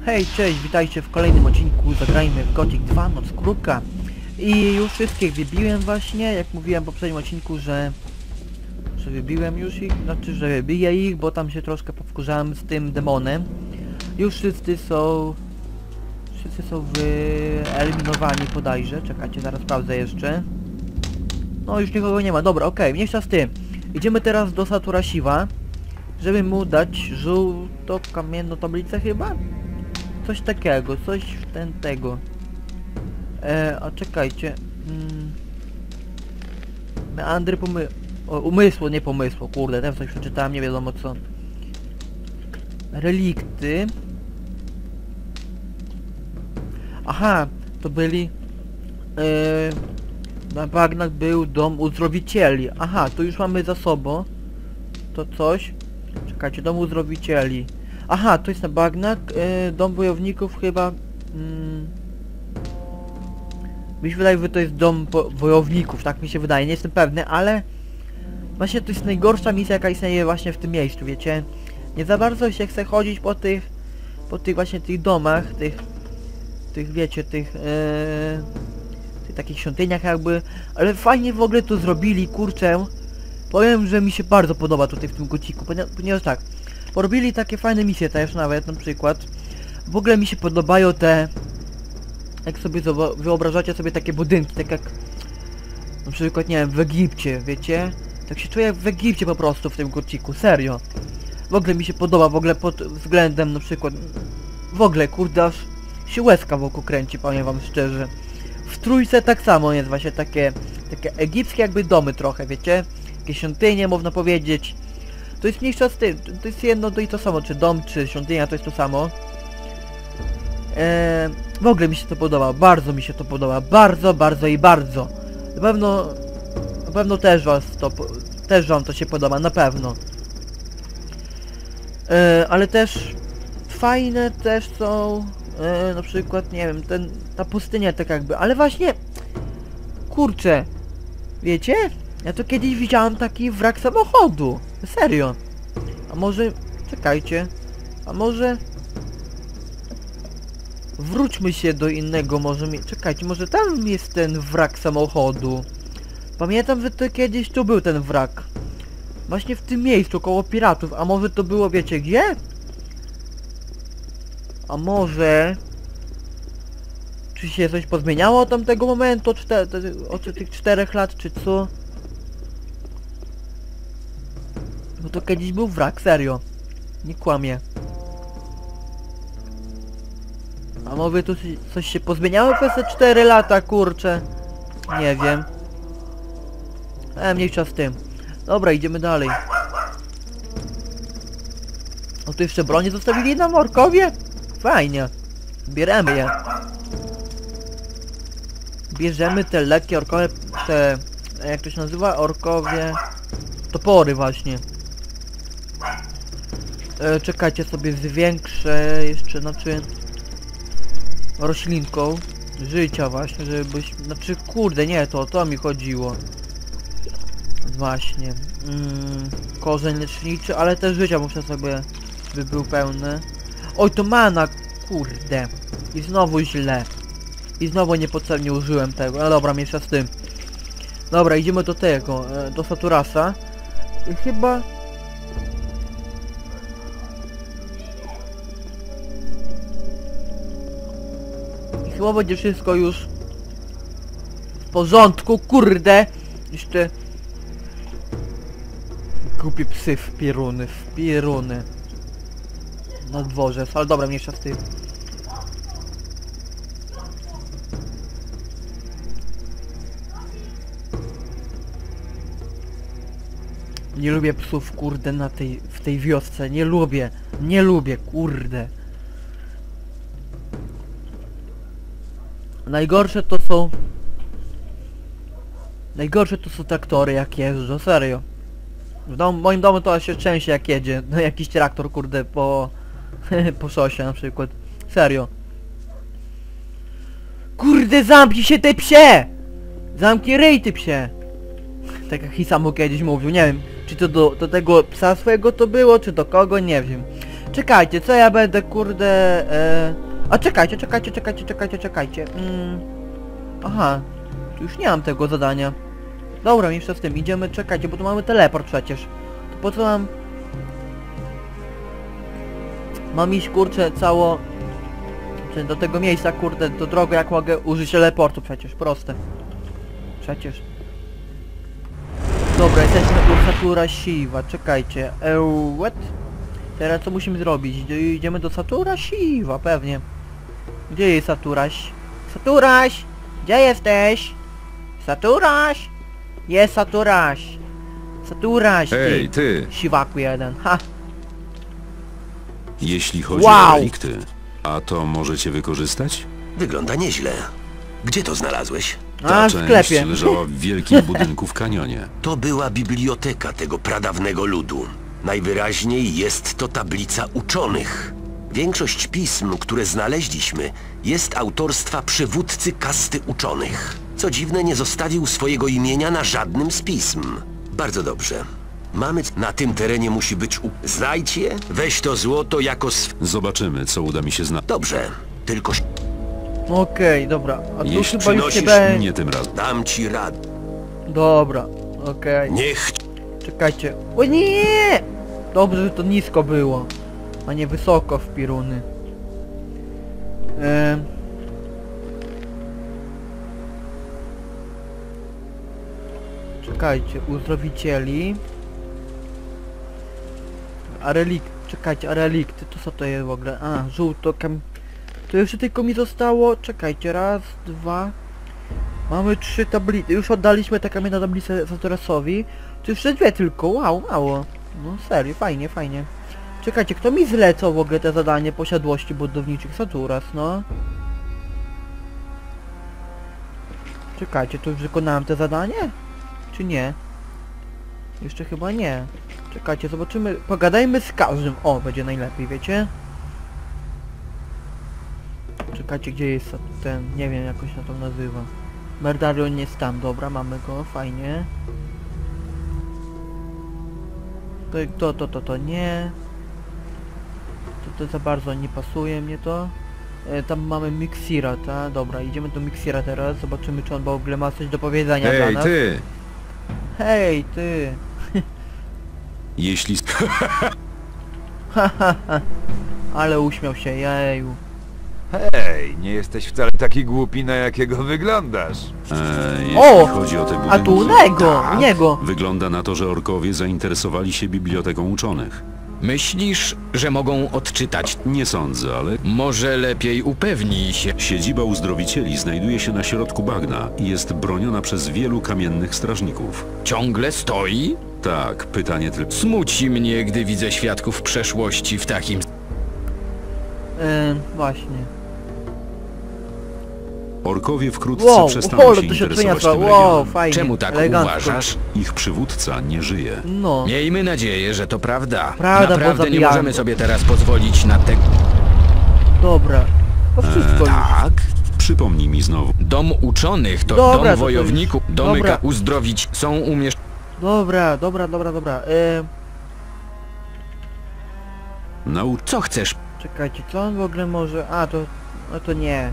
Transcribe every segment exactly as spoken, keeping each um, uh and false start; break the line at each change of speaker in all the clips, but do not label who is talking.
Hej, cześć, witajcie w kolejnym odcinku Zagrajmy w Gothic dwa, Noc Kruka. I już wszystkich wybiłem właśnie, jak mówiłem w poprzednim odcinku, że... że wybiłem już ich, znaczy, że wybiję ich, bo tam się troszkę powkurzałem z tym demonem. Już wszyscy są... Wszyscy są wyeliminowani bodajże, czekajcie, zaraz sprawdzę jeszcze. No już nikogo nie ma, dobra, okej, okay, mniejsza z tym. Idziemy teraz do Satura Shiva, żeby mu dać żółto kamienną tablicę chyba? Coś takiego, coś w ten tego. E, a czekajcie. Mm. Meandry pomy... O, umysłu, nie pomysłu, kurde, teraz coś przeczytałem, nie wiadomo co. Relikty. Aha, to byli... E, na bagnach był dom uzdrowicieli. Aha, to już mamy za sobą. To coś. Czekajcie, dom uzdrowicieli. Aha, to jest na bagnach, e, dom wojowników chyba... Mm, mi się wydaje, że to jest dom wojowników, tak mi się wydaje, nie jestem pewny, ale... Właśnie to jest najgorsza misja, jaka istnieje właśnie w tym miejscu, wiecie? Nie za bardzo się chce chodzić po tych... Po tych właśnie tych domach, tych... Tych, wiecie, tych... E, tych takich świątyniach jakby... Ale fajnie w ogóle to zrobili, kurczę. Powiem, że mi się bardzo podoba tutaj w tym Gothicu, ponieważ tak... Porobili takie fajne misje też nawet, na przykład. W ogóle mi się podobają te... Jak sobie wyobrażacie sobie takie budynki, tak jak... Na przykład, nie wiem, w Egipcie, wiecie? Tak się czuję w Egipcie po prostu w tym Gothicu, serio. W ogóle mi się podoba, w ogóle pod względem na przykład... W ogóle, kurde, aż się łezka wokół kręci, powiem wam szczerze. W Trójce tak samo jest właśnie takie... Takie egipskie jakby domy trochę, wiecie? Takie świątynie, można powiedzieć. To jest mniejsza z tym, to jest jedno to i to samo, czy dom, czy świątynia, to jest to samo. Eee, w ogóle mi się to podoba, bardzo mi się to podoba, bardzo, bardzo i bardzo. Na pewno, na pewno też was to, też wam to się podoba, na pewno. Eee, ale też fajne też są, eee, na przykład, nie wiem, ten, ta pustynia tak jakby, ale właśnie, kurczę, wiecie? Ja to kiedyś widziałem taki wrak samochodu. Serio. A może... Czekajcie. A może... Wróćmy się do innego, może mi... Czekajcie, może tam jest ten wrak samochodu. Pamiętam, że to kiedyś tu był ten wrak. Właśnie w tym miejscu, koło piratów. A może to było, wiecie gdzie? A może... Czy się coś pozmieniało od tamtego momentu? Czte... Od tych czterech lat, czy co? No to kiedyś był wrak, serio. Nie kłamie. A może tu coś się pozmieniało przez te cztery lata, kurczę. Nie wiem. E, mniejsza z tym. Dobra, idziemy dalej. O, tu jeszcze broni zostawili na orkowie? Fajnie. Bierzemy je. Bierzemy te lekkie orkowe, te... Jak to się nazywa? Orkowie... Topory właśnie. E, czekajcie, sobie zwiększę jeszcze, znaczy... Roślinką życia właśnie, żebyś... Znaczy, kurde, nie, to, to mi chodziło. Właśnie. Mm, korzeń leczniczy, ale też życia muszę sobie... By był pełny. Oj, to mana, kurde. I znowu źle. I znowu niepotrzebnie użyłem tego. No dobra, mniejsza z tym. Dobra, idziemy do tego, do Saturasa. I chyba... I chyba będzie wszystko już... W porządku, kurde! Jeszcze... Głupie psy w pieruny, w pieruny. Na dworze, ale dobra, mniejsza z tym. Nie lubię psów, kurde, na tej, w tej wiosce. Nie lubię. Nie lubię, kurde. Najgorsze to są... Najgorsze to są traktory, jak jeżdżą, serio. W dom, moim domu to się częściej jak jedzie. No jakiś traktor, kurde, po... po szosie na przykład. Serio. Kurde, zamknij się, ty psie! Zamknij ryj, ty psie! Tak jak Hisamu kiedyś mówił, nie wiem, czy to do, do tego psa swojego to było, czy do kogo, nie wiem. Czekajcie, co ja będę, kurde... E... A czekajcie, czekajcie, czekajcie, czekajcie, czekajcie. Mm. Aha, tu już nie mam tego zadania. Dobra, jeszcze z tym, idziemy, czekajcie, bo tu mamy teleport przecież. To po co mam... Mam iść, kurczę, cało... Czy do tego miejsca, kurde, do drogi, jak mogę użyć teleportu przecież, proste. Przecież. Dobra, jesteśmy u Satura Shiva, czekajcie. Eee, what? Teraz co musimy zrobić? Idziemy do Satura Shiva, pewnie. Gdzie jest Saturaś? Saturaś! Gdzie jesteś? Saturaś! Jest Saturaś! Saturaś!
Hej, ty!
Siwaku jeden, ha!
Jeśli chodzi
Wow.
o relikty, a to możecie wykorzystać?
Wygląda nieźle. Gdzie to znalazłeś?
A,
Ta
w
część
sklepie.
leżała w wielkim budynku w kanionie.
To była biblioteka tego pradawnego ludu. Najwyraźniej jest to tablica uczonych. Większość pism, które znaleźliśmy, jest autorstwa przywódcy kasty uczonych. Co dziwne, nie zostawił swojego imienia na żadnym z pism. Bardzo dobrze. Mamy... Na tym terenie musi być u... Znajdź je, weź to złoto jako sw...
Zobaczymy, co uda mi się znaleźć.
Dobrze, tylko
Okej, dobra. A tu
Jeśli
chyba już nie
przynosisz
będzie...
Nie tym razem.
dam ci radę.
Dobra, okej.
Niech...
Czekajcie. O nie! Dobrze, że to nisko było, a nie wysoko w piruny. Ehm. Czekajcie, uzdrowicieli. A relikt, czekajcie, a relikty, to co to jest w ogóle? A, żółto kam... To jeszcze tylko mi zostało, czekajcie, raz, dwa... Mamy trzy tablice, już oddaliśmy te kamienne tablice Saturasowi. To jeszcze dwie tylko, wow, mało. No serio, fajnie, fajnie. Czekajcie, kto mi zlecał w ogóle te zadanie posiadłości budowniczych? Saturas, no. Czekajcie, to już wykonałem te zadanie? Czy nie? Jeszcze chyba nie. Czekajcie, zobaczymy, pogadajmy z każdym. O, będzie najlepiej, wiecie? Czekajcie, gdzie jest ten, nie wiem jak on się to nazywa. Merdarion jest tam, dobra, mamy go, fajnie. To, to, to, to, to nie. To, to za bardzo nie pasuje mnie to. E, tam mamy Mixira, ta? Dobra, idziemy do Mixira teraz, zobaczymy czy on w ogóle ma coś do powiedzenia dla
Hej,
nas.
ty!
Hej, ty!
Jeśli...
Ale uśmiał się, jeju.
Hej, nie jesteś wcale taki głupi, na jakiego wyglądasz.
E, jeśli
O!
chodzi o te budynki...
A tu u niego, u niego.
Wygląda na to, że orkowie zainteresowali się biblioteką uczonych.
Myślisz, że mogą odczytać?
Nie sądzę, ale...
Może lepiej upewnij się.
Siedziba uzdrowicieli znajduje się na środku bagna i jest broniona przez wielu kamiennych strażników.
Ciągle stoi?
Tak, pytanie tylko...
Smuci mnie, gdy widzę świadków przeszłości w takim...
E, właśnie.
Orkowie wkrótce
Wow,
przestaną
ale
się
to się
interesować
przeniosła,
tym
wow,
regionem.
fajnie.
Czemu tak
elegancko.
uważasz?
Ich przywódca nie żyje.
No.
Miejmy nadzieję, że to prawda.
Prawda, bo
Naprawdę nie
zabijamy.
możemy sobie teraz pozwolić na te...
Dobra. To wszystko już.
Tak?
Przypomnij mi znowu.
Dom uczonych to
Dobra, to
dom
to
wojowników,
już-
domy
dobra.
ka- uzdrowić są umieszczone...
Dobra, dobra, dobra, dobra. E,
Nau...
Co chcesz?
czekajcie, co on w ogóle może... A, to... No to nie.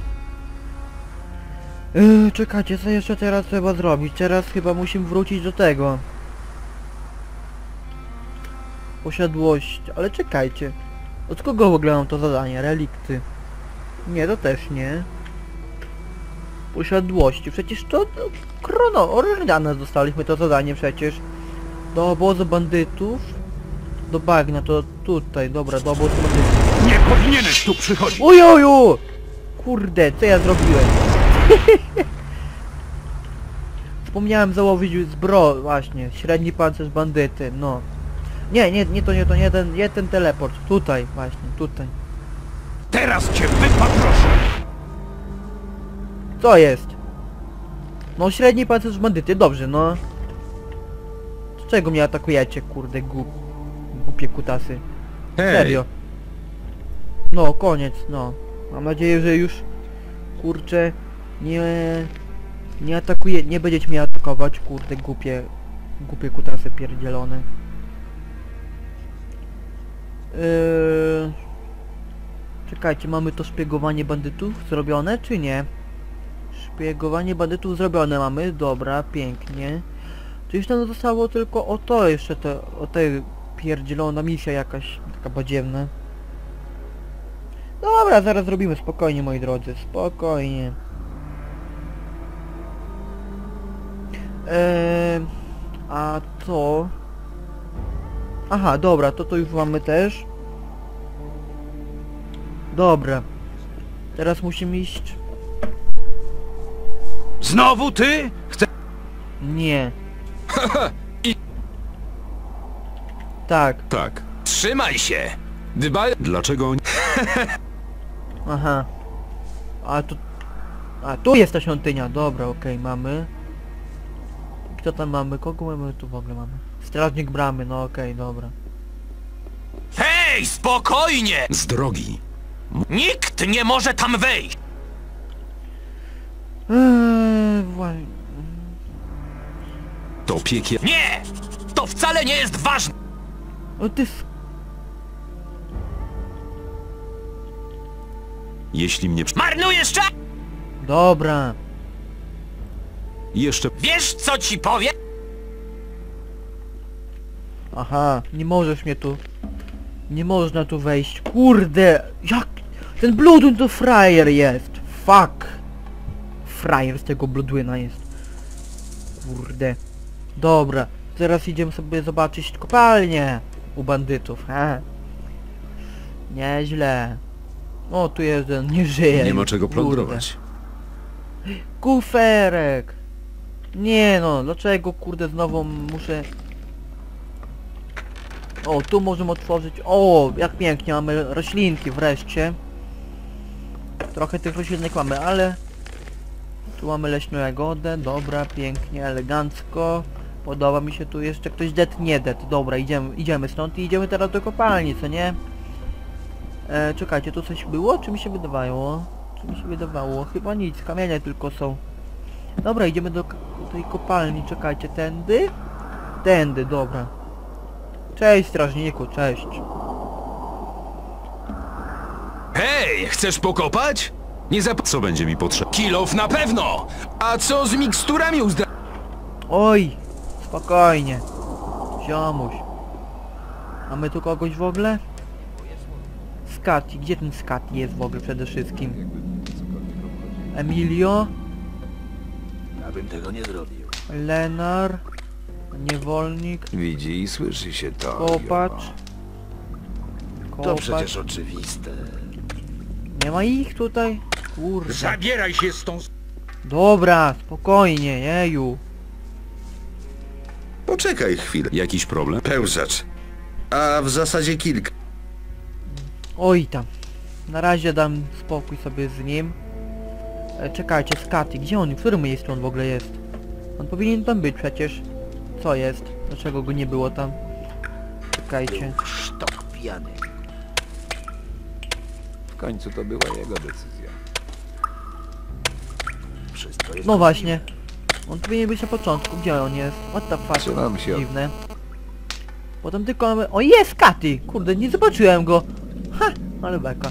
E, czekajcie, co jeszcze teraz trzeba zrobić? Teraz chyba musimy wrócić do tego. Posiadłość. Ale czekajcie. Od kogo w ogóle mam to zadanie? Relikty. Nie, to też nie. Posiadłości. Przecież to... to Krono, Orlana dostaliśmy to zadanie przecież. Do obozu bandytów. Do bagna, to tutaj, dobra, do obozu bandytów.
Nie powinieneś tu przychodzić!
Ujoju! Kurde, co ja zrobiłem? Wspomniałem założyć zbro, właśnie, średni pancerz bandyty, no. Nie, nie, nie to, nie to, nie ten, nie ten teleport, tutaj, właśnie, tutaj.
Teraz cię wypatroszę!
Co jest? No średni pancerz bandyty, dobrze, no. Z czego mnie atakujecie, kurde, głup, głupie kutasy?
Hej!
Serio. No, koniec, no. Mam nadzieję, że już, kurczę, nie... Nie atakuje, nie będziecie mnie atakować, kurde, głupie... Głupie kutasy pierdzielone. Yy... Czekajcie, mamy to szpiegowanie bandytów zrobione, czy nie? Szpiegowanie bandytów zrobione mamy, dobra, pięknie. To już nam zostało tylko o to jeszcze, te, o tej pierdzielona misja jakaś, taka badziewna. Dobra, zaraz zrobimy, spokojnie moi drodzy, spokojnie. Eee, a to... Aha, dobra, to to już mamy też. Dobra. Teraz musimy iść...
Znowu ty? Chcę...
Nie.
I-
Tak.
Tak.
Trzymaj się! Dbaj...
Dlaczego oni...
Aha. A tu... A tu jest ta świątynia, dobra, okej, mamy. Kto tam mamy? Kogo mamy tu w ogóle mamy? Strażnik bramy, no okej, dobra.
Hej, spokojnie!
Z drogi.
Nikt nie może tam wejść!
Eee, wła...
To piekie...
Nie! To wcale nie jest ważne!
O ty... s-
Jeśli mnie... przy-
Marnujesz czas!
Dobra.
Jeszcze...
Wiesz, co ci powiem?
Aha, nie możesz mnie tu... Nie można tu wejść. Kurde! Jak... Ten Bloodwin to frajer jest! Fuck! Frajer z tego Bloodwina jest. Kurde. Dobra. Teraz idziemy sobie zobaczyć kopalnię u bandytów, ha? Nieźle. O, tu jeden nie żyje.
Nie ma
już,
czego
kurde.
plądrować.
Kuferek! Nie no, dlaczego kurde znowu muszę... O, tu możemy otworzyć... O, jak pięknie, mamy roślinki wreszcie. Trochę tych roślinek mamy, ale... Tu mamy leśną jagodę, dobra, pięknie, elegancko. Podoba mi się tu jeszcze ktoś det, nie det. Dobra, idziemy, idziemy stąd i idziemy teraz do kopalni, co nie? E, czekajcie, tu coś było? Czy mi się wydawało? Czy mi się wydawało? Chyba nic, kamienie tylko są. Dobra, idziemy do, do tej kopalni, czekajcie, tędy? Tędy, dobra. Cześć strażniku, cześć.
Hej, chcesz pokopać? Nie zap...
Co będzie mi potrzebne?
Kilof na pewno! A co z miksturami uzda...
Oj, spokojnie. Ziomuś. Mamy tu kogoś w ogóle? Skati, gdzie ten Skati jest w ogóle przede wszystkim? Emilio?
Ja bym tego nie zrobił.
Lenar? Niewolnik?
Widzi i słyszy się to.
Kopacz?
To
Kopacz?
przecież oczywiste.
Nie ma ich tutaj? Kurde.
Zabieraj się z tą...
Dobra, spokojnie, jeju.
Poczekaj chwilę.
Jakiś problem?
Pełzacz. A w zasadzie kilka.
Oj tam. Na razie dam spokój sobie z nim. E, czekajcie, Skati, gdzie on? W którym miejscu on w ogóle jest? On powinien tam być przecież. Co jest? Dlaczego go nie było tam? Czekajcie.
Sztok pijany.
W końcu to była jego decyzja.
Wszystko jest...
No właśnie. On powinien być na początku. Gdzie on jest? What the fuck?
Trzymam się.
Dziwne. Potem tylko mamy... O, jest Skati! Kurde, nie zobaczyłem go. Ha! Ale beka.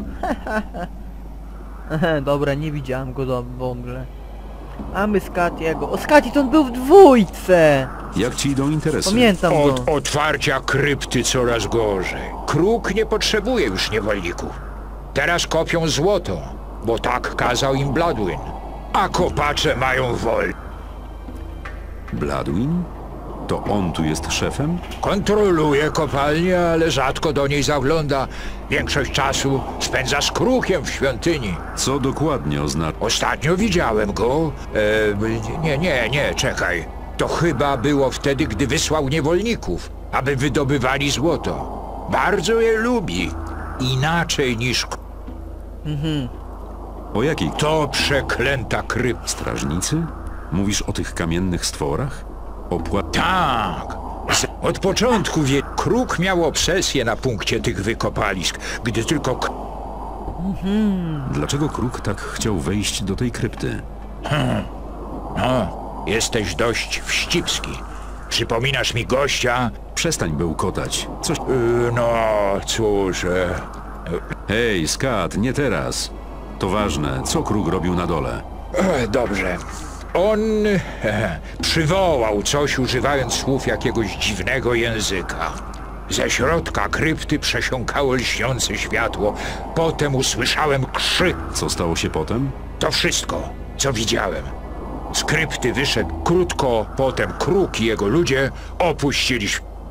Dobra, nie widziałem go do, w ogóle. A my Skatiego. O, Skati to on był w dwójce!
Jak ci idą interesy?
Pamiętam go.
Od otwarcia krypty coraz gorzej. Kruk nie potrzebuje już niewolników. Teraz kopią złoto, bo tak kazał im Bloodwin. A kopacze mają wolę.
Bloodwin? To on tu jest szefem?
Kontroluje kopalnię, ale rzadko do niej zagląda. Większość czasu spędza z krukiem w świątyni.
Co dokładnie oznacza?
Ostatnio widziałem go. E, nie, nie, nie, czekaj. To chyba było wtedy, gdy wysłał niewolników, aby wydobywali złoto. Bardzo je lubi. Inaczej niż... k-
O jakiej...
To przeklęta krypta.
Strażnicy? Mówisz o tych kamiennych stworach? Opła...
Tak. Z- Od początku wie... Kruk miał obsesję na punkcie tych wykopalisk, gdy tylko... k-
Dlaczego Kruk tak chciał wejść do tej krypty?
No, jesteś dość wścibski. Przypominasz mi gościa,
Przestań bełkotać. Coś...
Yy, no cóż... E,
Hej, Skat, nie teraz. To ważne. Co Kruk robił na dole?
e, dobrze. On e, przywołał coś, używając słów jakiegoś dziwnego języka. Ze środka krypty przesiąkało lśniące światło. Potem usłyszałem krzyk.
Co stało się potem?
To wszystko, co widziałem. Z krypty wyszedł krótko, potem Kruk i jego ludzie opuścili.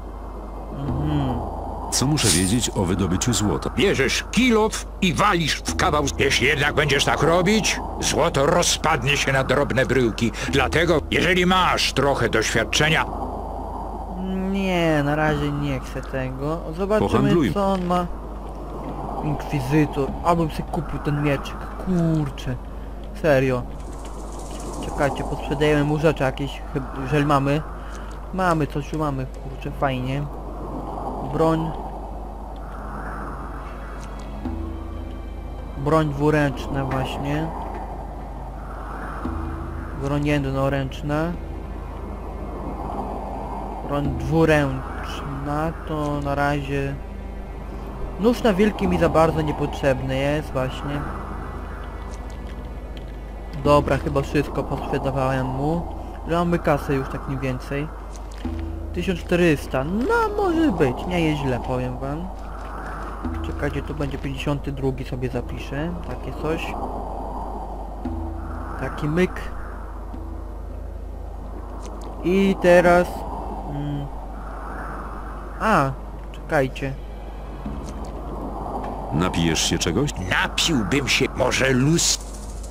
Co muszę wiedzieć o wydobyciu złota?
Bierzesz kilof i walisz w kawał. Jeśli jednak będziesz tak robić, złoto rozpadnie się na drobne bryłki. Dlatego, jeżeli masz trochę doświadczenia,
Nie, na razie nie chcę tego. Zobaczymy
Pohandluj.
co on ma. Inkwizytor. Abym sobie kupił ten mieczyk. Kurczę. Serio. Czekajcie, posprzedajemy mu rzeczy jakieś, chyb- jeżeli mamy. Mamy, coś tu mamy, kurczę, fajnie. Broń. Broń dwuręczna właśnie. Broń jednoręczna. Broń dwuręczna to na razie... Nóż na wilki mi za bardzo niepotrzebny jest właśnie. Dobra, chyba wszystko posprzedawałem mu. Ile mamy kasę już tak mniej więcej? tysiąc czterysta, no może być, nie jest źle, powiem wam. Czekajcie, to będzie pięćdziesiąty drugi sobie zapiszę, takie coś. Taki myk. I teraz... Mm, a, czekajcie.
Napijesz się czegoś?
napiłbym się może luz...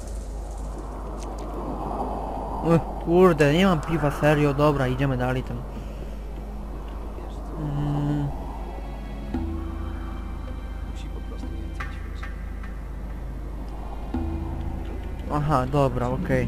Ech, kurde, nie mam piwa, serio, dobra, idziemy dalej tam. Mm. Aha, dobra, okej.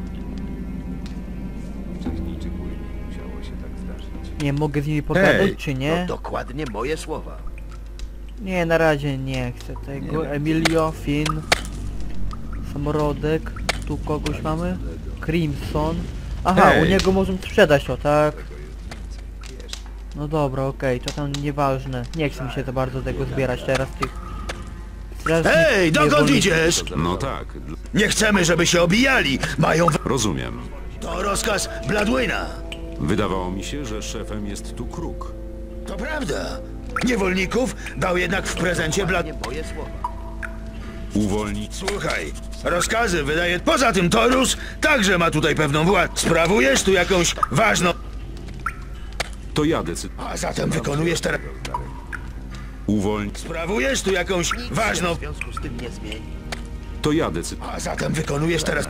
Nie mogę z nimi pogadać,
Hej,
czy nie?
to dokładnie moje słowa.
Nie, na razie nie chcę tego. Emilio, Finn, Samorodek, tu kogoś mamy? Crimson. Aha,
Hej.
u niego możemy sprzedać to, tak? No dobra, okej, to tam nieważne. Nie chcę mi się za bardzo tego zbierać teraz, tych... strażników
Hej, dokąd
niewolników.
idziesz?
No tak, dl-
Nie chcemy, żeby się obijali. Mają... w-
rozumiem.
To rozkaz Bladwina.
Wydawało mi się, że szefem jest tu Kruk.
To prawda. Niewolników dał jednak w prezencie Blad...
Moje słowa.
Uwolnić...
Słuchaj, rozkazy wydaje... Poza tym Torus także ma tutaj pewną władzę. Sprawujesz tu jakąś ważną...
To ja decyduję.
A zatem wykonujesz teraz...
Uwolnić...
Sprawujesz tu jakąś ważną...
W związku z tym nie zmieni.
To ja decyduję.
A zatem wykonujesz teraz...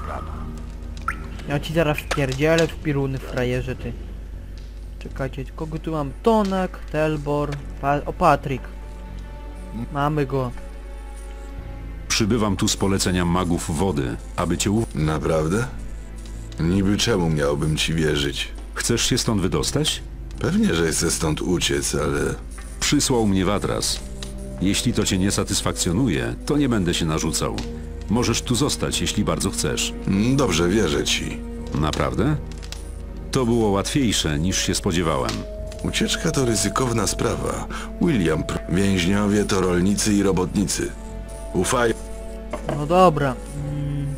Ja ci zaraz wpierdzielę w piruny, frajerze ty. Czekajcie, kogo tu mam? Tonak, Telbor, pa o Patryk. Mamy go.
Przybywam tu z polecenia magów wody, aby cię uw...
Naprawdę? Niby czemu miałbym ci wierzyć?
Chcesz się stąd wydostać?
Pewnie, że chcę stąd uciec, ale...
Przysłał mnie Watras. Jeśli to cię nie satysfakcjonuje, to nie będę się narzucał. Możesz tu zostać, jeśli bardzo chcesz.
Mm, Dobrze, wierzę ci.
Naprawdę? To było łatwiejsze, niż się spodziewałem.
Ucieczka to ryzykowna sprawa. William, pr- więźniowie to rolnicy i robotnicy. Ufaj.
No dobra. Mm,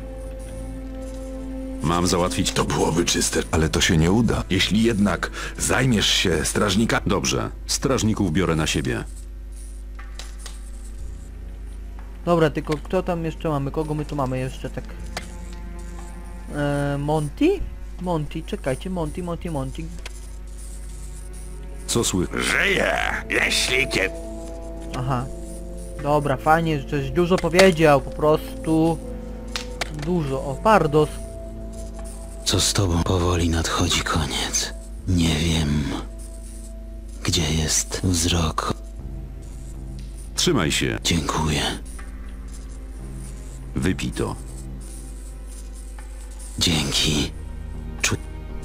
Mam załatwić...
To byłoby czyste, ale to się nie uda. Jeśli jednak zajmiesz się strażnikami...
Dobrze, strażników biorę na siebie.
dobra, tylko kto tam jeszcze mamy? Kogo my tu mamy jeszcze tak? Eee, Monty? Monty, czekajcie, Monty, Monty, Monty.
Co słychać?
Żyję, jeśli kiedy...
Aha. Dobra, fajnie, że coś dużo powiedział, po prostu... Dużo, o, Pardos.
Co z tobą? Powoli nadchodzi koniec. Nie wiem, gdzie jest wzrok.
Trzymaj się.
Dziękuję.
Wypij to.
Dzięki. Czu...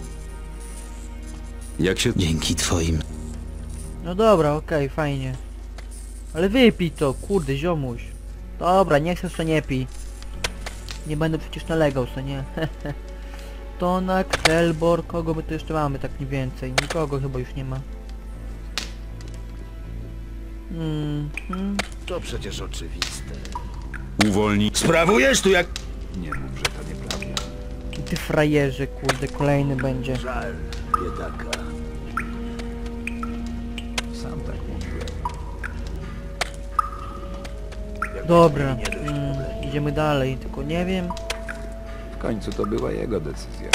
Jak się...
Dzięki twoim...
No dobra, okej, fajnie. Ale wypij to, kurde, ziomuś. Dobra, nie chcesz, to nie pij. Nie będę przecież nalegał, co nie? Tonak, Telbor, kogo my tu jeszcze mamy tak mniej więcej? Nikogo chyba już nie ma. Hmm, hmm.
To przecież oczywiste.
Uwolni...
Sprawujesz tu jak...
Nie mów, że to nieprawda.
Ty frajerze, kurde, kolejny będzie.
Żal, biedaka.
Sam tak mówiłem.
Dobra, mm, idziemy dalej, tylko nie wiem.
W końcu to była jego decyzja.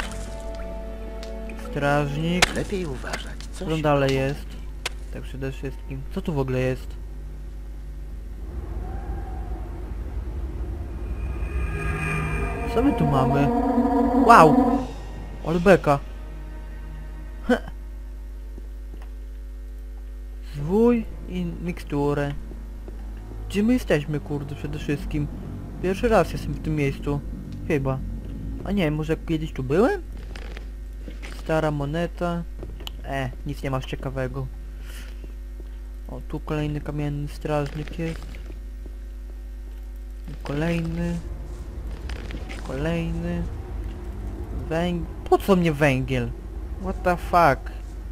Strażnik,
Lepiej uważać.
co
Co
tam
się...
dalej jest? Tak przede wszystkim. Co tu w ogóle jest? Co my tu mamy? Wow! Ale beka. Heh. Zwój i miksturę. Gdzie my jesteśmy, kurde, przede wszystkim? Pierwszy raz jestem w tym miejscu. Chyba. A nie, może kiedyś tu byłem? Stara moneta. E, nic nie masz ciekawego. O, tu kolejny kamienny strażnik jest. Kolejny. Kolejny. Węgiel. Po co mnie węgiel? What the fuck?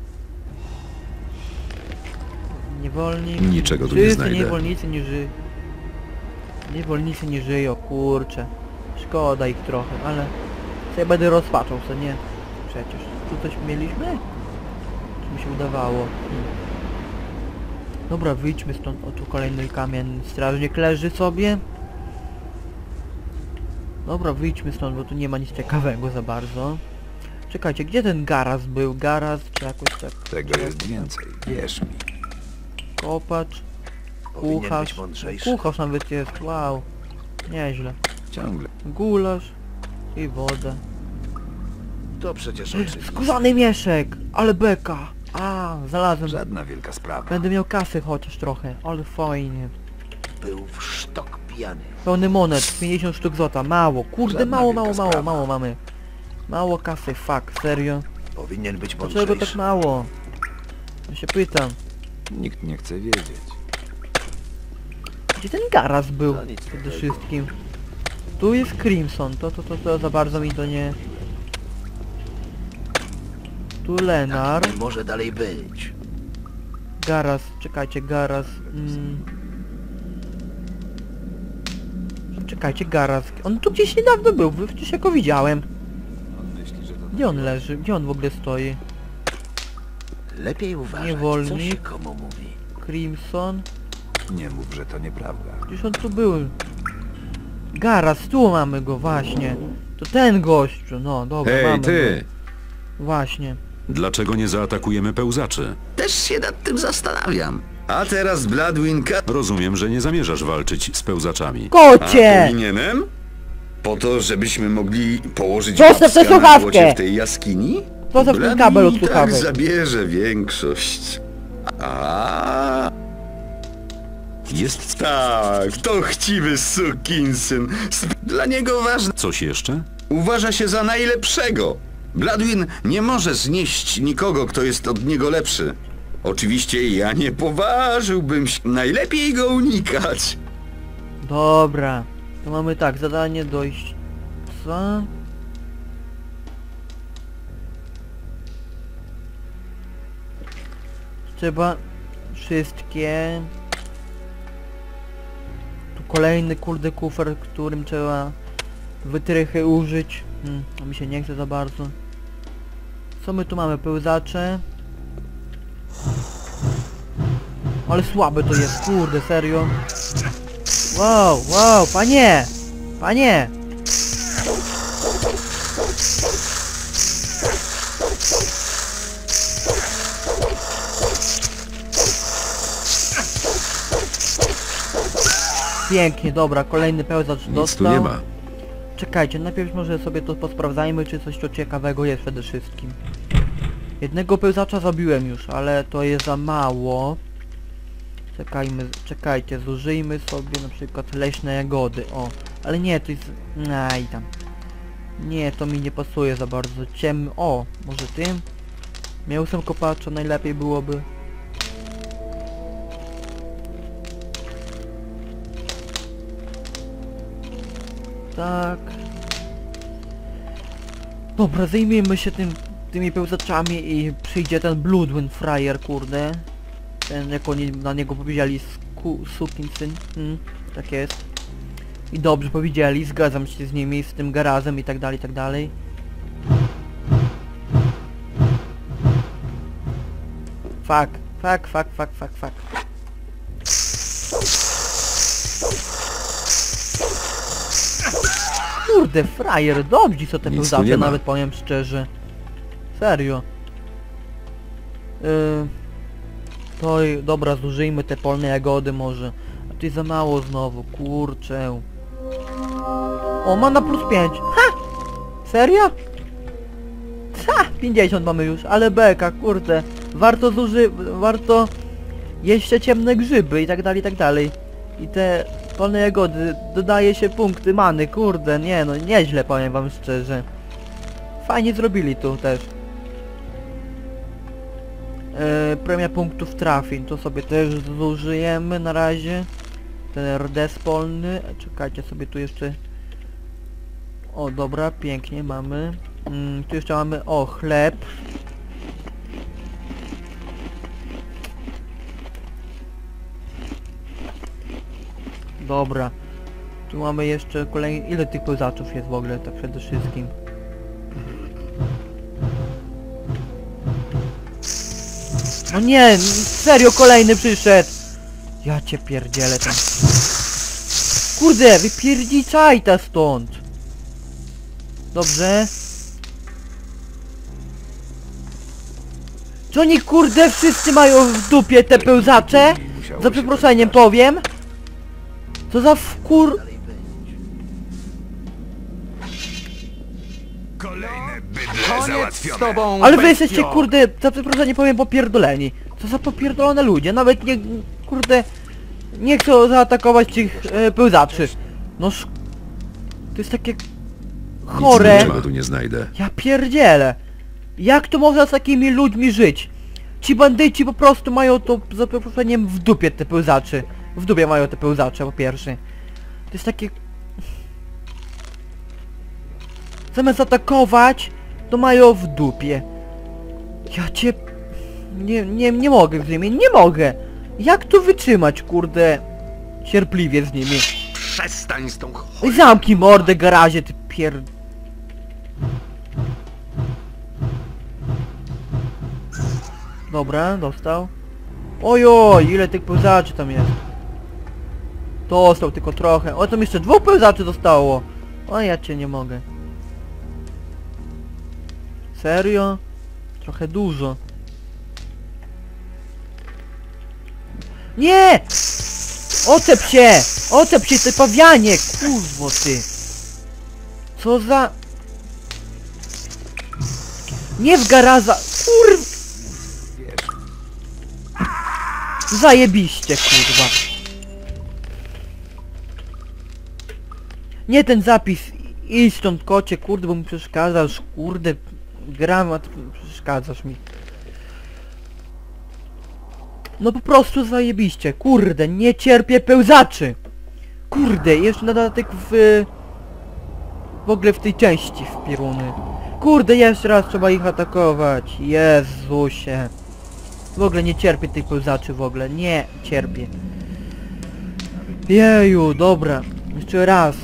Niewolnik.
Niczego tu nie
Wszyscy
znajdę.
niewolnicy nie żyją. Niewolnicy nie żyją, kurczę. Szkoda ich trochę, ale sobie będę rozpaczał, co nie? Przecież. Tu coś mieliśmy? Czy mi się udawało? Hmm. Dobra, wyjdźmy stąd. O, tu kolejny kamień. Strażnik leży sobie. Dobra, wyjdźmy stąd, bo tu nie ma nic ciekawego za bardzo. Czekajcie, gdzie ten garaz był? Garaz, czy jakoś tak?
Tego jest więcej, wierz mi.
Kopacz.
Powinien
Kucharz.
być mądrzejszy.
Kucharz nawet jest, wow. Nieźle.
Ciągle.
Gulasz. I woda.
To przecież oczywiste.
Skórzany mieszek! Ale beka! A, znalazłem.
Żadna wielka sprawa.
Będę miał kasy chociaż trochę, ale fajnie.
Był w sztok pijany.
Pełny monet, pięćdziesiąt sztuk złota, mało. Kurde,
Żadna
mało,
wielka
mało, mało,
sprawa.
mało mamy. Mało kasy, fuck, serio?
Powinien być
Dlaczego tak
mądrzejszy.
mało? Ja się pytam.
Nikt nie chce wiedzieć.
Gdzie ten garaz był?
No nic
Przede
takiego.
wszystkim. Tu jest Crimson, to, to, to, to za bardzo mi to nie... Tu Lenar.
Nie może dalej być.
Garaz, czekajcie, Garaz. Mm. Czekajcie, Garaz. On tu gdzieś niedawno był, przecież ja go widziałem.
On myśli, że to...
Gdzie on leży? Gdzie on w ogóle stoi?
Lepiej uważać.
Niewolnik.
Co się komu mówi.
Crimson.
Nie mów, że to nieprawda.
Gdzieś on tu był. Garaz, tu mamy go, właśnie. To ten gościu, no dobra,
Hej,
mamy
ty!
go. Właśnie.
Dlaczego nie zaatakujemy pełzaczy?
Też się nad tym zastanawiam. A teraz Bladwin Ka...
Rozumiem, że nie zamierzasz walczyć z pełzaczami.
Kocie!
Powinienem? Po to, żebyśmy mogli położyć
Zostaw tę
wacka na
słuchawkę!
złocie w tej jaskini?
Zostaw ten
Bladwin
kabel od
i tak
słuchawek.
zabierze większość. A
Jest...
tak, to chciwy sukinsyn. Dla niego ważne.
Coś jeszcze?
Uważa się za najlepszego. Bladwin nie może znieść nikogo, kto jest od niego lepszy. Oczywiście ja nie poważyłbym się. Najlepiej go unikać.
Dobra. To mamy tak, zadanie dojść... Co? Trzeba wszystkie... Tu kolejny kurde kufer, którym trzeba wytrychy użyć. Hmm, a mi się nie chce za bardzo. Co my tu mamy? Pełzacze. Ale słabe to jest, kurde, serio. Wow, wow, panie! Panie! Pięknie, dobra, kolejny pełzacz
Nic
dostał.
tu nie ma.
Czekajcie, najpierw może sobie to posprawdzajmy, czy coś tu ciekawego jest przede wszystkim. Jednego pełzacza zabiłem już, ale to jest za mało. Czekajmy, czekajcie, zużyjmy sobie na przykład leśne jagody, o. Ale nie, to jest... Aj tam. Nie, to mi nie pasuje za bardzo. Ciemny, o, może tym? Mięsem kopacza najlepiej byłoby. Tak. Dobra, zajmijmy się tym, tymi pełzaczami i przyjdzie ten Bloodwind Friar, kurde. Ten, jak oni na niego powiedzieli, sukinsyn. Hmm, tak jest. I dobrze powiedzieli, zgadzam się z nimi, z tym garażem i tak dalej, i tak dalej. Fuck, fuck, fuck, fuck, fuck, fuck. Kurde, frajer, dobrze co te
Nic tu
pełzacze,
nie ma.
nawet powiem szczerze. Serio. Yy, to i- dobra, zużyjmy te polne jagody może. A tu jest za mało znowu, kurczę. O, ma na plus pięć. Ha! Serio? Ha! pięćdziesiąt mamy już, ale beka, kurde. Warto zuży... warto jeść te ciemne grzyby i tak dalej, i tak dalej. I te polne jagody, dodaje się punkty many, kurde, nie no, nieźle powiem wam szczerze. Fajnie zrobili tu też. E, premia punktów trafień, to sobie też zużyjemy na razie. Ten rdes polny, czekajcie sobie tu jeszcze. O dobra, pięknie mamy. Mm, tu jeszcze mamy, o, chleb. Dobra. Tu mamy jeszcze kolejny, ile tych pełzaczów jest w ogóle, tak przede wszystkim. No nie, serio kolejny przyszedł. Ja cię pierdzielę tam. Kurde, wypierdziczaj ta stąd. Dobrze. Czy oni kurde wszyscy mają w dupie te pełzacze? Za przeproszeniem powiem. Co za wkur...
Kolejne bydle załatwione.
tobą,
Ale wy jesteście kurde, za przeproszeniem powiem, popierdoleni. Co za popierdolone ludzie, nawet nie... kurde... Nie chcą zaatakować tych e, pełzaczy. No sz... To jest takie... chore.
Niczego tu nie znajdę.
Ja pierdzielę. Jak to można z takimi ludźmi żyć? Ci bandyci po prostu mają to, za przeproszeniem, w dupie te pełzaczy. W dupie mają te pełzacze, po pierwsze. To jest takie... Zamiast atakować, to mają w dupie. Ja cię... Nie, nie, nie mogę z nimi, nie mogę. Jak tu wytrzymać, kurde, cierpliwie z nimi?
Przestań z tą ch...
Oj, zamknij mordę, garazie, ty pier... Dobra, dostał. Ojoj, ile tych pełzaczy tam jest. Dostał tylko trochę. O, tam jeszcze dwóch pełzaczy zostało. O, ja cię nie mogę. Serio? Trochę dużo. Nie! Ocep się! Ocep się, ty pawianie! Kurwo ty! Co za... Nie w garaża! Kur... Zajebiście, kurwa! Nie ten zapis! Idź stąd, kocie, kurde, bo mi przeszkadzasz, kurde... Gram, a ty przeszkadzasz mi. No po prostu zajebiście, kurde, nie cierpię pełzaczy! Kurde, jeszcze na dodatek w... W ogóle w tej części w pieruny. Kurde, jeszcze raz trzeba ich atakować. Jezusie. W ogóle nie cierpię tych pełzaczy w ogóle, nie cierpię. Jeju, dobra. Jeszcze raz.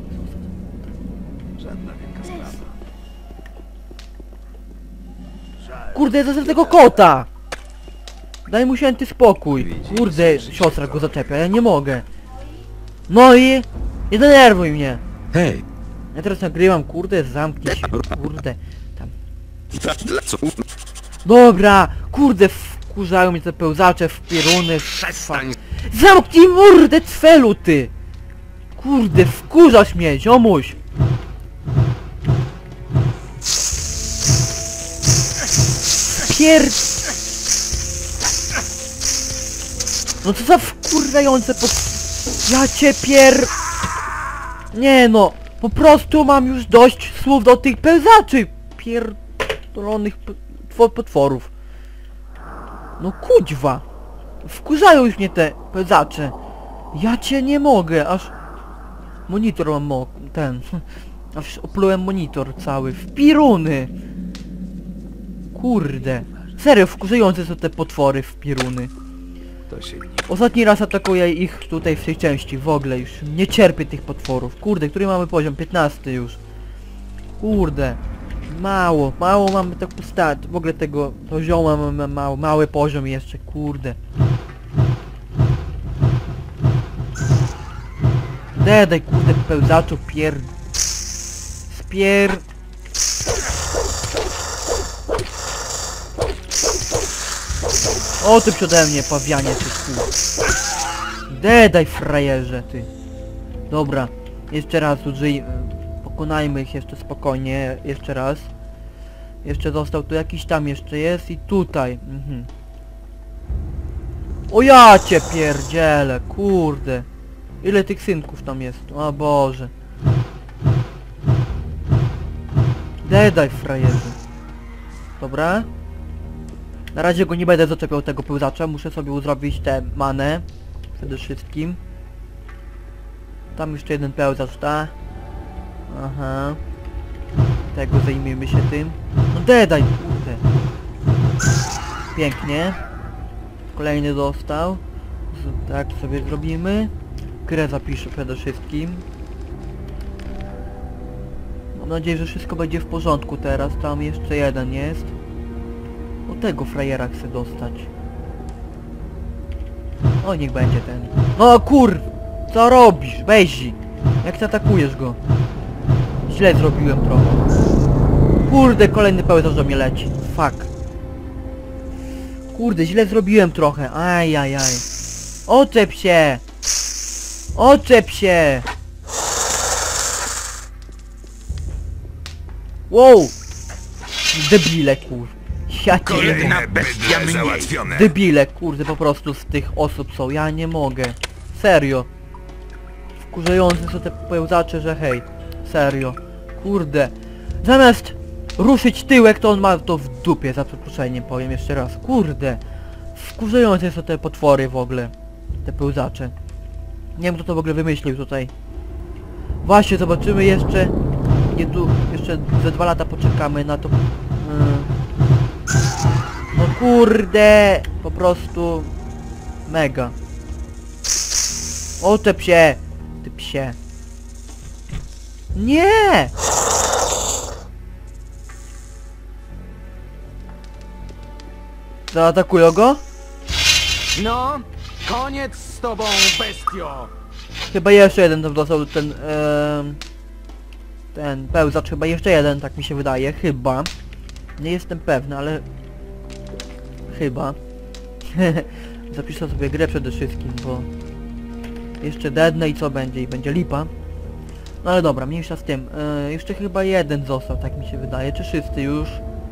Kurde, za tego kota! Daj mu święty spokój. Kurde, siostra go zaczepia, ja nie mogę. No i... Nie denerwuj mnie.
Hej,
Ja teraz nagrywam, kurde, zamknij się, kurde. Tam. Dobra, kurde, wkurzają mnie te pełzacze w pieruny.
Przestań.
Zamknij mordę, cfelu, ty! Kurde, wkurzasz mnie, ziomuś! Pier... No co za wkurwiające po... Ja cię pier... Nie no, po prostu mam już dość słów do tych pełzaczy pierdolonych p- potworów. No kuźwa. Wkurzają już mnie te pełzacze. Ja cię nie mogę, aż... Monitor mam mo... ten... Aż oplułem monitor cały. W piruny! Kurde. Serio, wkurzające są te potwory w piruny.
To się nie...
Ostatni raz atakuję ich tutaj w tej części. W ogóle już nie cierpię tych potworów. Kurde, który mamy poziom? piętnasty już. Kurde. Mało, mało mamy tak postać. W ogóle tego pozioma mamy mało, mały poziom jeszcze, kurde. Dedaj, kurde, pełzaczu, pier... Spier... O ty przede mnie, pawianie, ty kur... Dedaj, frajerze, ty. Dobra, jeszcze raz użyj... Pokonajmy ich jeszcze spokojnie, jeszcze raz. Jeszcze został tu jakiś tam jeszcze jest i tutaj. Mhm. O ja cię pierdzielę, kurde. Ile tych synków tam jest? O Boże. Dedaj, frajerze. Dobra. Na razie go nie będę zaczepiał tego pełzacza, muszę sobie zrobić tę manę. Przede wszystkim. Tam jeszcze jeden pełzacz, ta. Aha. Tego zajmiemy się tym. No dedaj, kurde. Pięknie. Kolejny dostał. Z tak sobie zrobimy. Grę zapiszę przede wszystkim. Mam nadzieję, że wszystko będzie w porządku teraz. Tam jeszcze jeden jest. O tego frajera chcę dostać. O, niech będzie ten. No kur... Co robisz? Weź. Jak ty atakujesz go? Źle zrobiłem trochę. Kurde, kolejny pełzacz do mnie leci. Fuck. Kurde, źle zrobiłem trochę. Ajajaj. Oczep się! Oczep się! Wow! Debile, kur... Ja
Kolejna bestia mnie.
Debile, kurde, po prostu z tych osób są. Ja nie mogę. Serio. Wkurzające są te pełzacze, że hej. Serio. Kurde. Zamiast ruszyć tyłek, to on ma to w dupie, za przeproszeniem powiem jeszcze raz. Kurde. Wkurzające są te potwory w ogóle. Te pełzacze. Nie wiem, kto to w ogóle wymyślił tutaj. Właśnie, zobaczymy jeszcze. Nie tu, jeszcze ze dwa lata poczekamy na to. Hmm. No kurde. Po prostu... Mega. Oczep się. Ty psie. Nie! Zaatakują go?
No, koniec z tobą, bestio!
Chyba jeszcze jeden tam dostał ten... Ee, ten pełzacz, chyba jeszcze jeden, tak mi się wydaje, chyba. Nie jestem pewny, ale... Chyba. Zapiszę sobie grę przede wszystkim, bo... Jeszcze dednę i co będzie? I będzie lipa. No ale dobra, mniejsza z tym. Yy, jeszcze chyba jeden został, tak mi się wydaje. Czy wszyscy już?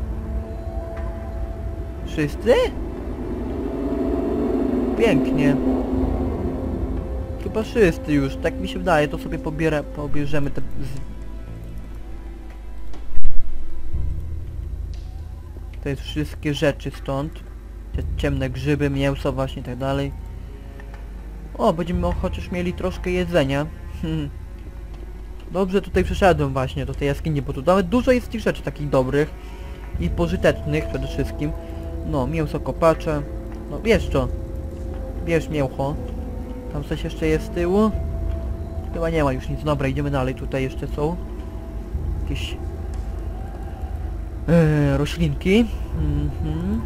Wszyscy? Pięknie. Chyba wszyscy już, tak mi się wydaje. To sobie pobierę, pobierzemy te... To jest wszystkie rzeczy stąd. Te ciemne grzyby, mięso właśnie i tak dalej. O, będziemy chociaż mieli troszkę jedzenia. Dobrze tutaj przyszedłem właśnie do tej jaskini, bo tu nawet dużo jest tych rzeczy takich dobrych i pożytecznych przede wszystkim. No, mięso kopacze. No, bierz to. Bierz mięcho. Tam coś jeszcze jest z tyłu? Chyba nie ma już nic. Dobra, idziemy dalej. Tutaj jeszcze są jakieś yy, roślinki. Mhm.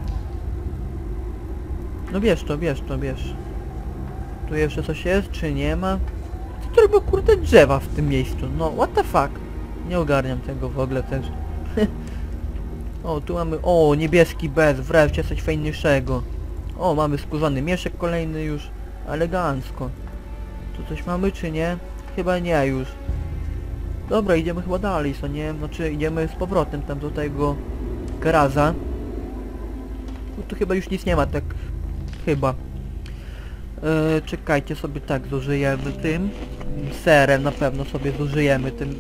No bierz to, bierz to, bierz. Tu jeszcze coś jest, czy nie ma? Co to robią, kurde, drzewa w tym miejscu? No, what the fuck? Nie ogarniam tego w ogóle też. O, tu mamy... O, niebieski bez, wreszcie coś fajniejszego. O, mamy skórzany mieszek kolejny już. Elegancko. Tu coś mamy, czy nie? Chyba nie już. Dobra, idziemy chyba dalej, co nie? Znaczy, idziemy z powrotem tam do tego... garaża. No, tu chyba już nic nie ma, tak... Chyba. Yy, czekajcie, sobie tak zużyjemy tym. Serem na pewno sobie zużyjemy tym.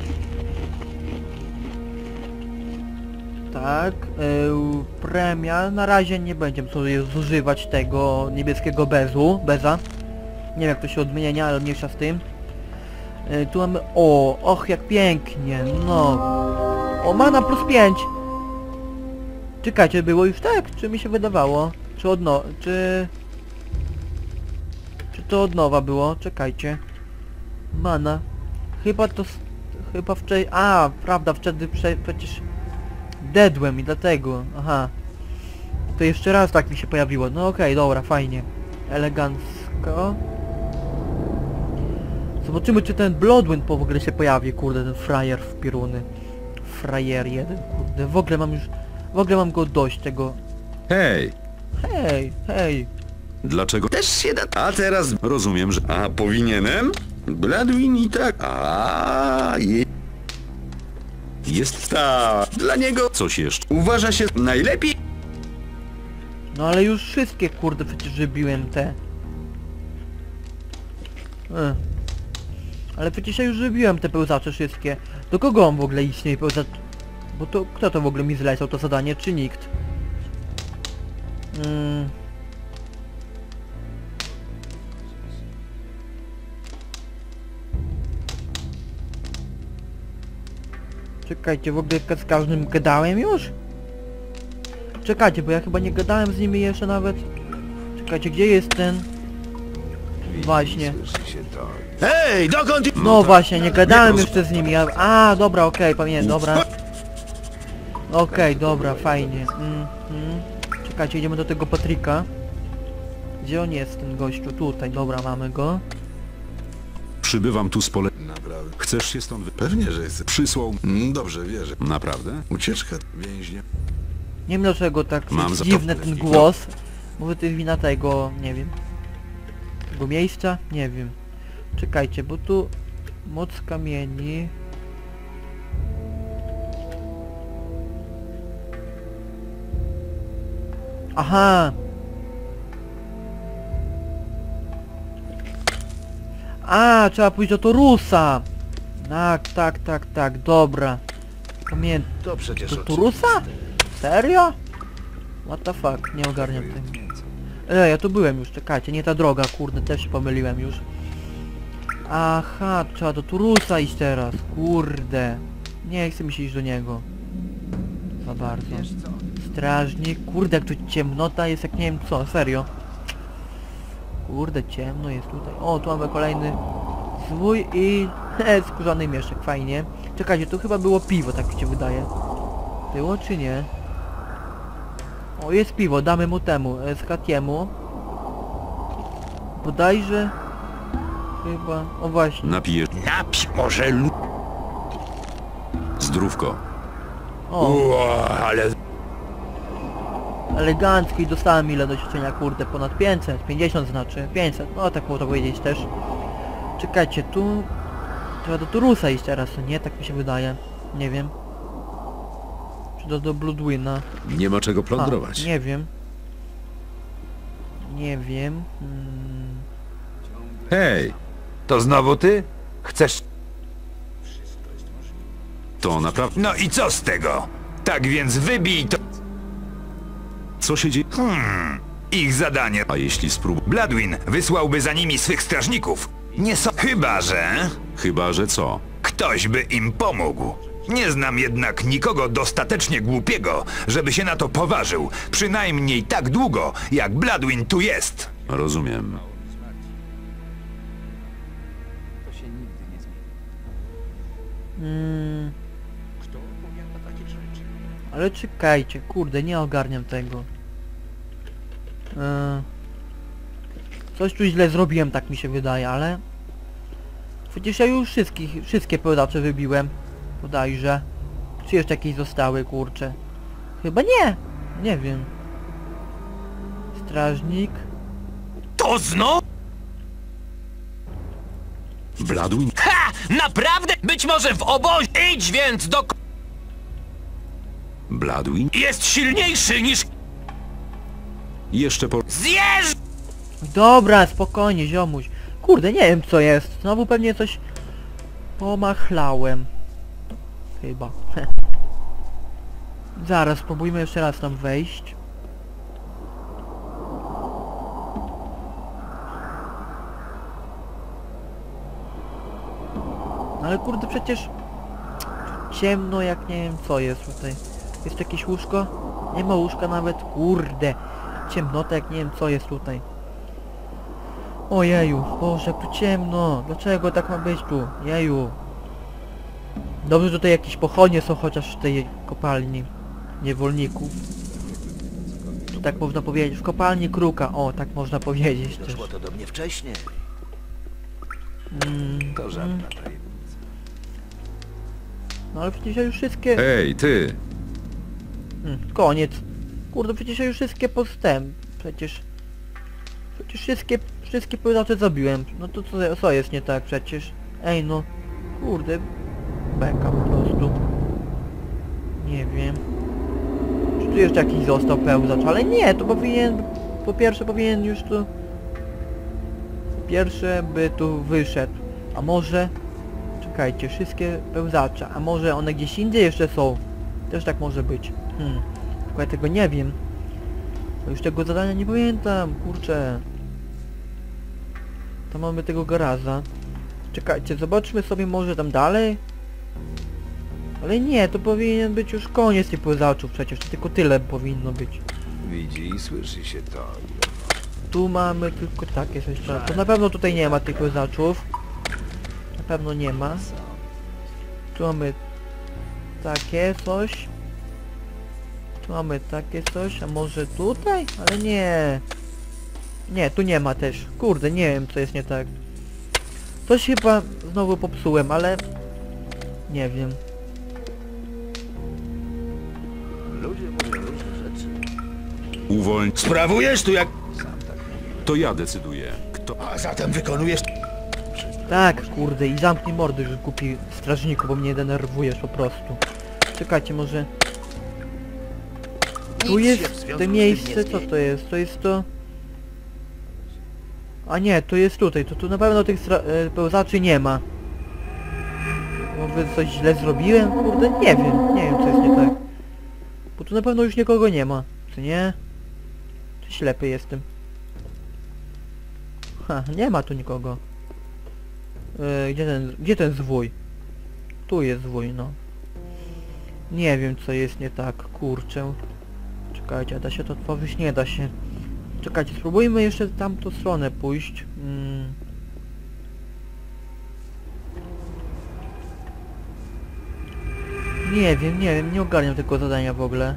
Tak. Yy, premia. Na razie nie będziemy sobie zużywać tego niebieskiego bezu. Beza. Nie wiem jak to się odmienia, ale mniejsza z tym. E, tu mamy... O, och jak pięknie, no. O, mana plus pięć. Czekajcie, było już tak? Czy mi się wydawało? Czy od no... czy... Czy to od nowa było? Czekajcie. Mana. Chyba to... s- Chyba wcześniej... A, prawda, wtedy prze... przecież... Dedłem i dlatego. Aha. To jeszcze raz tak mi się pojawiło. No okej, dobra, fajnie. Elegancko. Zobaczymy, czy ten Bloodwind w ogóle się pojawi, kurde, ten frajer w piruny. Frajer jeden, kurde. W ogóle mam już... W ogóle mam go dość tego...
Hej!
Hej, hej.
Dlaczego?
Też się da. A teraz...
Rozumiem, że...
A powinienem? Bladwin i tak... A je...
Jest
Ta... Dla niego
coś jeszcze.
uważa się najlepiej...
No ale już wszystkie, kurde, przecież wybiłem te. E. Ale przecież ja już wybiłem te pełzacze wszystkie. Do kogo on w ogóle istnieje pełzacz... Bo to... Kto to w ogóle mi zlecał to zadanie, czy nikt? Mm. Czekajcie, w ogóle z każdym gadałem już? Czekajcie, bo ja chyba nie gadałem z nimi jeszcze nawet. Czekajcie, gdzie jest ten? Właśnie.
Hej, dokąd...
No właśnie, nie gadałem jeszcze z nimi. Ja... A, dobra, okej, pamiętam, dobra. Okej, dobra, fajnie. Mm, mm. Czekajcie, idziemy do tego Patryka. Gdzie on jest, ten gościu? Tutaj, dobra, mamy go.
Przybywam tu z pole...
Naprawdę.
Chcesz się stąd wy...
Pewnie, że jest.
Przysłał...
Mm, dobrze, wierzę.
Naprawdę?
Ucieczka więźnia.
Nie wiem dlaczego tak
Mam
jest
za-
dziwny ten głos. Może to jest wina tego, nie wiem. Tego miejsca? Nie wiem. Czekajcie, bo tu... Moc kamieni... Aha! A, trzeba pójść do Torusa! Tak, tak, tak, tak, dobra. Pamiętam.
To przecież
Do Torusa? Serio? What the fuck, nie ogarniam tego. Ej, ja tu byłem już, czekajcie, nie ta droga, kurde, też się pomyliłem już. Aha, trzeba do Torusa iść teraz, kurde. Nie chce mi się iść do niego. Za bardzo. Strażnik, kurde, jak tu ciemnota jest, jak nie wiem co, serio. Kurde, ciemno jest tutaj. O, tu mamy kolejny zwój i... He, skórzany mieszek, fajnie. Czekajcie, tu chyba było piwo, tak mi się wydaje. Było czy nie? O, jest piwo, damy mu temu, e, Skatiemu. Bodajże... Chyba... O właśnie.
Napijesz...
Napi może lu...
Zdrówko.
O,
Ua, ale...
elegancko i dostałem ile doświadczenia, kurde, ponad pięćset, pięćdziesiąt znaczy, pięćset, no tak można powiedzieć też. Czekajcie, tu... Trzeba do Torusa iść teraz, nie? Tak mi się wydaje. Nie wiem. Czy do, do Bloodwina.
Nie ma czego
A,
plądrować.
nie wiem. Nie wiem. Hmm.
Hej, to znowu ty? Chcesz...
To naprawdę...
No i co z tego? Tak więc wybij to...
Co się dzieje?
Hmm, ich zadanie.
A jeśli sprób...
Bladwin wysłałby za nimi swych strażników. Nie so... Chyba, że...
Chyba, że co?
Ktoś by im pomógł. Nie znam jednak nikogo dostatecznie głupiego, żeby się na to poważył. Przynajmniej tak długo, jak Bladwin tu jest.
Rozumiem.
Hmm. Ale czekajcie, kurde, nie ogarniam tego. Eee, coś tu źle zrobiłem, tak mi się wydaje, ale... Przecież ja już wszystkich, wszystkie pełzacze wybiłem. Bodajże. Czy jeszcze jakieś zostały, kurcze? Chyba nie! Nie wiem. Strażnik.
To znowu?
Bladwin?
Ha! Naprawdę? Być może w obozie. Idź więc do...
Bladwin?
Jest silniejszy niż...
Jeszcze po...
Zjeżdż!
Dobra, spokojnie, ziomuś. Kurde, nie wiem co jest. Znowu pewnie coś... Pomachlałem. Chyba. Zaraz, spróbujmy jeszcze raz tam wejść. Ale kurde, przecież... ciemno jak nie wiem co jest tutaj. Jest jakieś łóżko? Nie ma łóżka nawet, kurde. Ciemnota jak nie wiem co jest tutaj. Ojeju, Boże, jak tu ciemno. Dlaczego tak ma być tu? Jeju. Dobrze, że tutaj jakieś pochodnie są chociaż w tej kopalni niewolników. To tak można powiedzieć. W kopalni kruka, o, tak można powiedzieć też.
Doszło to do mnie wcześniej.
Mm,
To żadna
mm.
tajemnica.
No ale przecież ja już wszystkie...
Hej, ty!
Hmm, koniec. Kurde, przecież ja już wszystkie postęp. Przecież... Przecież wszystkie... Wszystkie podatki zabiłem. No to co, co jest nie tak przecież? Ej no. Kurde. Beka po prostu. Nie wiem. Czy tu jeszcze jakiś został pełzacz? Ale nie, to powinien... Po pierwsze powinien już tu... Po pierwsze by tu wyszedł. A może... Czekajcie, wszystkie pełzacze. A może one gdzieś indziej jeszcze są? Też tak może być. Hmm. Tylko ja tego nie wiem. Bo już tego zadania nie pamiętam, kurczę. Tam mamy tego garaża. Czekajcie, zobaczmy sobie może tam dalej. Ale nie, to powinien być już koniec tych pełzaczów przecież. To tylko tyle powinno być.
Widzi i słyszy się to.
Tu mamy tylko takie coś. To na pewno tutaj nie ma tych pełzaczów. Na pewno nie ma. Tu mamy takie coś. Tu mamy takie coś, a może tutaj? Ale nie. Nie, tu nie ma też. Kurde, nie wiem co jest nie tak. Coś chyba znowu popsułem, ale... Nie wiem.
Ludzie mówią różne rzeczy.
Uwolń...
Sprawujesz tu jak...
To ja decyduję. Kto...
A zatem wykonujesz...
Tak, kurde, i zamknij mordy już głupi strażniku, bo mnie denerwujesz po prostu. Czekajcie, może... Tu
Nic się w
jest
związku
to
z tym
miejsce,
nie
co
zmieni.
to jest? To jest to... A nie, to jest tutaj, to tu na pewno tych stra- e, pełzaczy nie ma. Może coś źle zrobiłem? Kurde, nie wiem, nie wiem co jest nie tak. Bo tu na pewno już nikogo nie ma, co nie? Czy ślepy jestem? Ha, nie ma tu nikogo. E, gdzie ten, gdzie ten zwój? Tu jest zwój, no. Nie wiem co jest nie tak, kurczę. Czekajcie, da się to otworzyć? Nie da się. Czekajcie, spróbujmy jeszcze w tamtą stronę pójść. Mm. Nie wiem, nie wiem, nie ogarniam tego zadania w ogóle.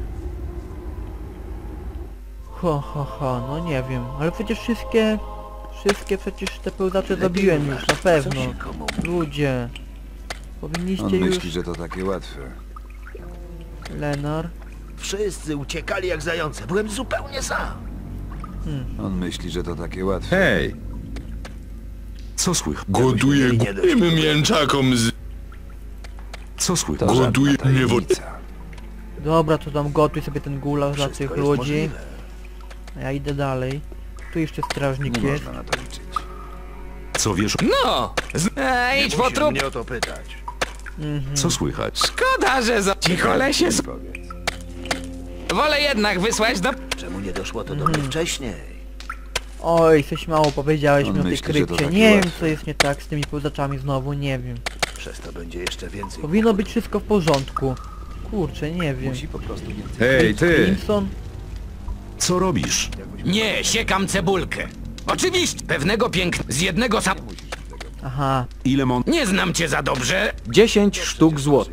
Ho, ho, ho, no nie wiem, ale przecież wszystkie... Wszystkie przecież te pełzacze zabiłem już, na pewno. Ludzie. Powinniście
On
już...
myśli, że to takie łatwe.
Lenar.
Wszyscy uciekali jak zające. Byłem zupełnie sam.
On myśli, że to takie łatwe.
Hej! Co słychać?
Gotuję
Nie dość
głupim mięczakom z...
Co słychać?
To żadna
Gotuję niewol...
tajemnica.
Dobra, to tam gotuj sobie ten gulasz dla
Wszystko
tych
jest
ludzi.
możliwe.
A ja idę dalej. Tu jeszcze strażnik
Nie
jest.
można na to liczyć.
Co wiesz?
No! Z... E, idź po
Musisz
trup!
mnie o to pytać.
Mhm.
Co słychać?
Szkoda, że za... Cicho lesie... s-
Powiedz.
Wolę jednak wysłać do...
Czemu nie doszło to do mnie wcześniej?
Oj, coś mało powiedziałeś
On
mi o tej
myśli, że to
krypcie.
takie
Nie wiem
łatwe.
co jest nie tak z tymi pełzaczami znowu, nie wiem.
Przez to będzie jeszcze więcej.
Powinno być wszystko w porządku. Kurczę, nie wiem.
Musi po prostu więcej.
Hej, ty!
Crimson?
Co robisz?
Nie, siekam cebulkę. Oczywiście, pewnego piękna... Z jednego sam...
Aha.
Ile mon...
Nie znam cię za dobrze.
dziesięć sztuk złota.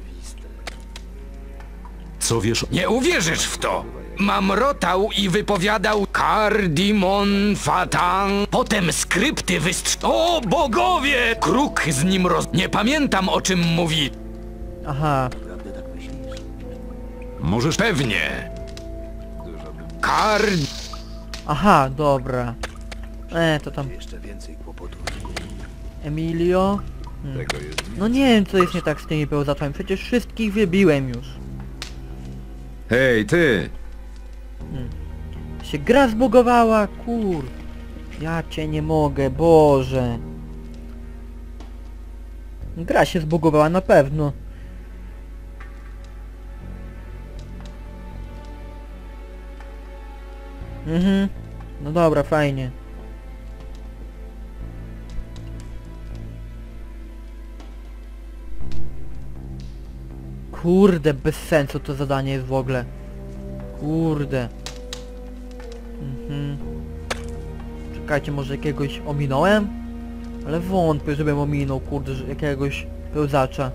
Co wiesz?
Nie uwierzysz w to. Mamrotał i wypowiadał Cardimon Fatan. Potem skrypty wystrz... O bogowie! Kruk z nim roz... Nie pamiętam o czym mówi.
Aha.
Naprawdę tak myślisz?
Możesz...
Pewnie. Card...
Aha, dobra. E, to tam
Jeszcze więcej kłopotów.
Emilio. Hmm.
Tego jest...
No nie wiem co jest nie tak z tymi pełzaczami. Przecież wszystkich wybiłem już.
Hej, ty!
Się gra zbugowała, kur... Ja cię nie mogę, Boże. Gra się zbugowała na pewno. Mhm. No dobra, fajnie. Kurde, bez sensu to zadanie jest w ogóle. Kurde. Mhm. Czekajcie, może jakiegoś ominąłem? Ale wątpię, żebym ominął, kurde, że jakiegoś pełzacza.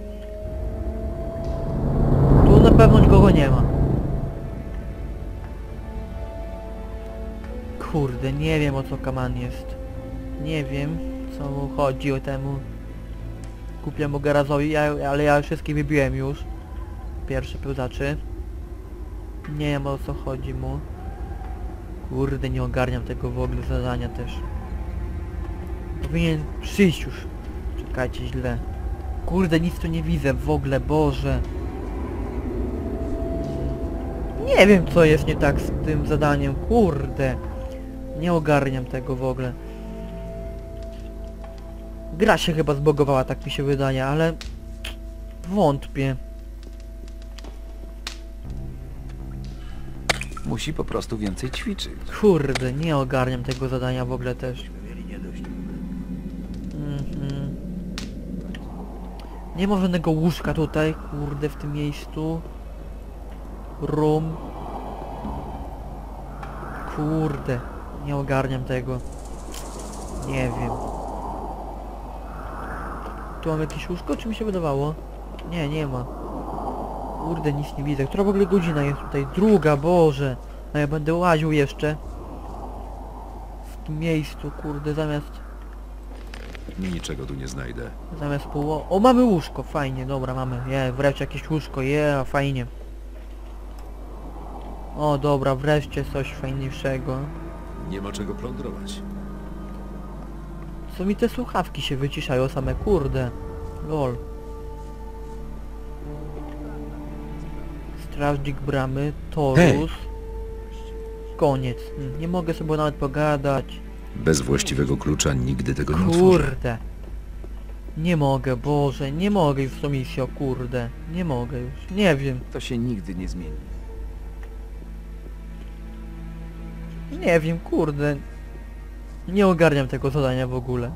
Tu na pewno nikogo nie ma. Kurde, nie wiem o co kaman jest. Nie wiem, co mu chodzi o temu głupiemu garazowi, ja, ale ja wszystkich wybiłem już. Pierwszy pełzaczy. Nie wiem o co chodzi mu. Kurde, nie ogarniam tego w ogóle zadania też. Powinien przyjść już. Czekajcie, źle. Kurde, nic tu nie widzę w ogóle, Boże. Nie wiem co jest nie tak z tym zadaniem, kurde. Nie ogarniam tego w ogóle. Gra się chyba zbogowała, tak mi się wydaje, ale wątpię.
Musi po prostu więcej ćwiczyć.
Kurde, nie ogarniam tego zadania w ogóle też. Mhm. Nie ma żadnego łóżka tutaj, kurde, w tym miejscu. Room. Kurde, nie ogarniam tego. Nie wiem. Tu mam jakieś łóżko, czy mi się wydawało? Nie, nie ma. Kurde, nic nie widzę. Która w ogóle godzina jest tutaj? Druga, Boże. A ja będę łaził jeszcze. W tym miejscu, kurde, zamiast...
Niczego tu nie znajdę.
Zamiast pół... O, mamy łóżko, fajnie, dobra, mamy. Je, wreszcie jakieś łóżko, je, fajnie. O, dobra, wreszcie coś fajniejszego.
Nie ma czego plądrować.
Co mi te słuchawki się wyciszają same, kurde. Lol. Strażnik bramy, Torus.
Hej.
Koniec. Nie mogę sobie nawet pogadać.
Bez właściwego klucza nigdy tego nie otworzę.
Kurde. Nie mogę, Boże, nie mogę już w tą misję, kurde. Nie mogę już, nie wiem.
To się nigdy nie zmieni.
Nie wiem, kurde. Nie ogarniam tego zadania w ogóle.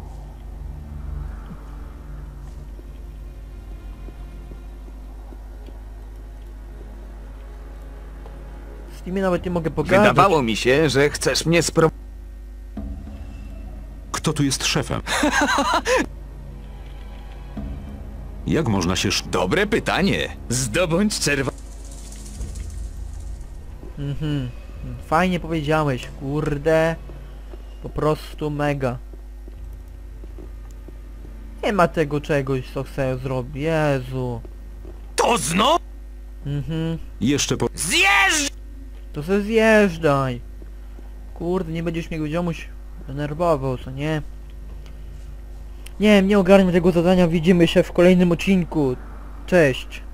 Z nimi nawet nie mogę pogadać.
Wydawało mi się, że chcesz mnie sprowadzić.
Kto tu jest szefem? Jak można się... sz-
Dobre pytanie. Zdobądź czerwony...
Mhm. Fajnie powiedziałeś, kurde. Po prostu mega. Nie ma tego czegoś, co chcę zrobić. Jezu.
To znowu?
Mhm.
Jeszcze po...
Zjeżdż!
To se zjeżdżaj. Kurde, nie będziesz mnie ziomuś denerwował, co nie? Nie wiem, nie ogarniam tego zadania. Widzimy się w kolejnym odcinku. Cześć.